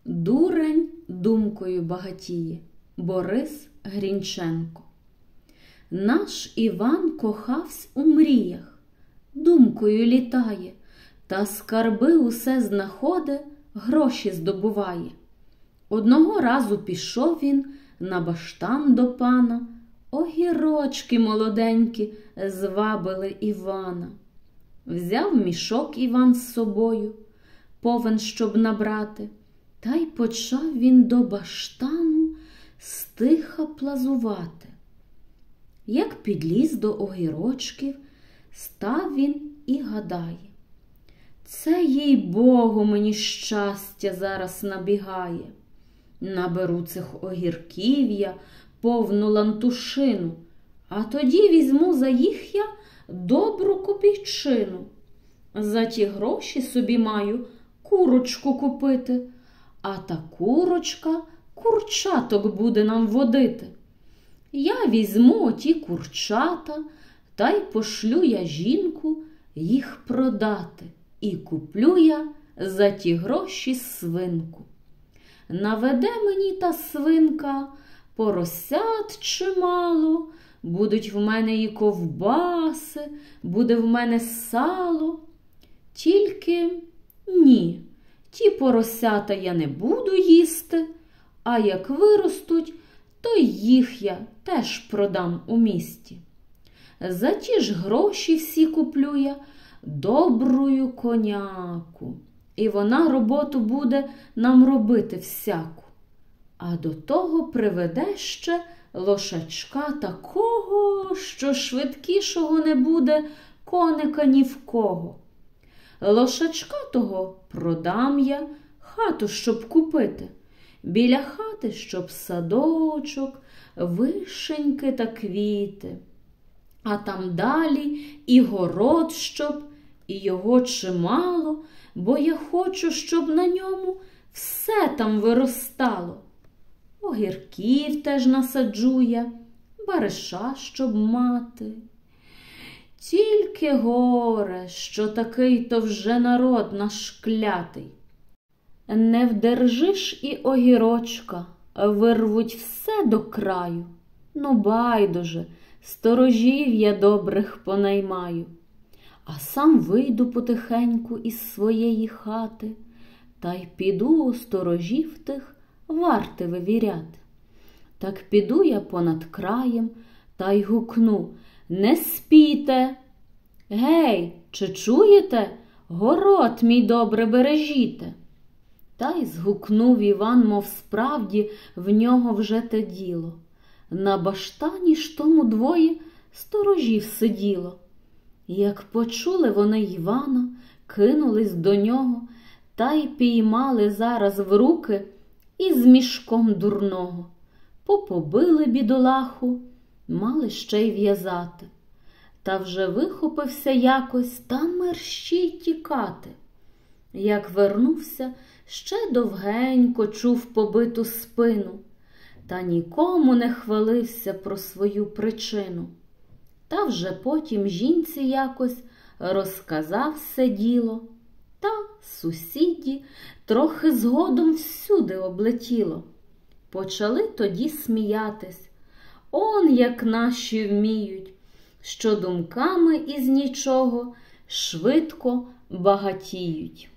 Дурень думкою багатіє. Борис Грінченко. Наш Іван кохавсь у мріях, думкою літає, та скарби усе знаходе, гроші здобуває. Одного разу пішов він на баштан до пана, огірочки молоденькі звабили Івана. Взяв мішок Іван з собою, повен, щоб набрати, та й почав він до баштану стиха плазувати. Як підліз до огірочків, став він і гадає: це, їй-богу, мені щастя зараз набігає. Наберу цих огірків я повну лантушину, а тоді візьму за їх я добру копійчину. За ті гроші собі маю курочку купити, а та курочка курчаток буде нам водити. Я візьму оті курчата, та й пошлю я жінку їх продати, і куплю я за ті гроші свинку. Наведе мені та свинка поросят чимало, будуть в мене і ковбаси, буде в мене сало. Тільки ні, ті поросята я не буду їсти, а як виростуть, то їх я теж продам у місті. За ті ж гроші всі куплю я добрую коняку, і вона роботу буде нам робити всяку. А до того приведе ще лошачка такого, що швидкішого не буде коника ні в кого. Лошачка того продам я, хату щоб купити, біля хати щоб садочок, вишеньки та квіти, а там далі і город щоб, і його чимало, бо я хочу, щоб на ньому все там виростало. Огірків теж насаджу я, бариша щоб мати. Тільки горе, що такий-то вже народ наш клятий. Не вдержиш і огірочка, вирвуть все до краю. Ну байдуже, сторожів я добрих понаймаю. А сам вийду потихеньку із своєї хати, та й піду у сторожів тих варти вивіряти. Так піду я понад краєм, та й гукну: не спійте! Гей, чи чуєте? Город мій добре бережіте. Та й згукнув Іван, мов справді в нього вже те діло. На баштані ж тому двоє сторожів сиділо. Як почули вони Івана, кинулись до нього, та й піймали зараз в руки із мішком дурного. Попобили бідолаху, мали ще й в'язати. Та вже вихопився якось, та мерщій тікати. Як вернувся, ще довгенько чув побиту спину, та нікому не хвалився про свою причину. Та вже потім жінці якось розказав все діло, та сусіді трохи згодом всюди облетіло. Почали тоді сміятись: он як наші вміють, що думками із нічого швидко багатіють.